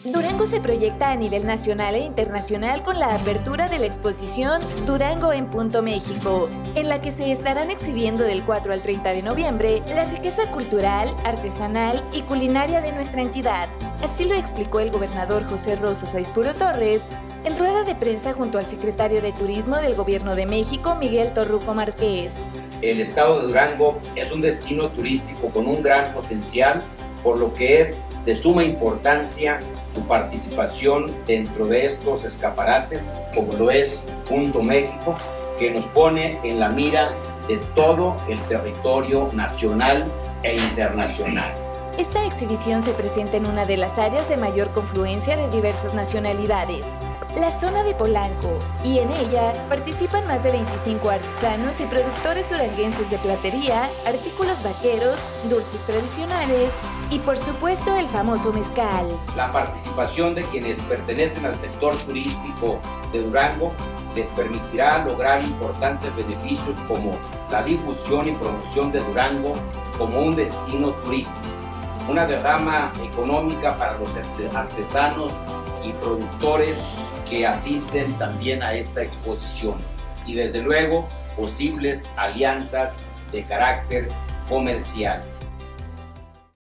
Durango se proyecta a nivel nacional e internacional con la apertura de la exposición Durango en Punto México, en la que se estarán exhibiendo del 4 al 30 de noviembre la riqueza cultural, artesanal y culinaria de nuestra entidad. Así lo explicó el gobernador José Rosa Saizpuro Torres en rueda de prensa junto al secretario de Turismo del Gobierno de México, Miguel Torruco Márquez. El estado de Durango es un destino turístico con un gran potencial, por lo que es de suma importancia su participación dentro de estos escaparates, como lo es Punto México, que nos pone en la mira de todo el territorio nacional e internacional. Esta exhibición se presenta en una de las áreas de mayor confluencia de diversas nacionalidades, la zona de Polanco, y en ella participan más de 25 artesanos y productores duranguenses de platería, artículos vaqueros, dulces tradicionales y por supuesto el famoso mezcal. La participación de quienes pertenecen al sector turístico de Durango les permitirá lograr importantes beneficios como la difusión y promoción de Durango como un destino turístico, una derrama económica para los artesanos y productores que asisten también a esta exposición y desde luego posibles alianzas de carácter comercial.